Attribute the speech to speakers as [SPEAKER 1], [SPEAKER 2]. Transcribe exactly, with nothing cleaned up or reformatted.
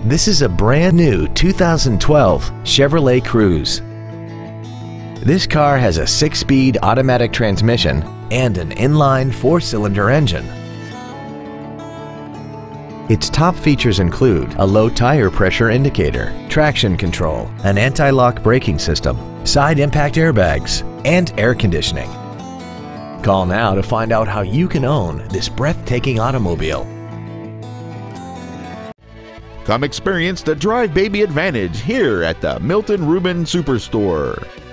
[SPEAKER 1] This is a brand new two thousand twelve Chevrolet Cruze. This car has a six-speed automatic transmission and an inline four-cylinder engine. Its top features include a low tire pressure indicator, traction control, an anti-lock braking system, side impact airbags, and air conditioning. Call now to find out how you can own this breathtaking automobile.
[SPEAKER 2] Come experience the Drive Baby advantage here at the Milton Ruben Superstore.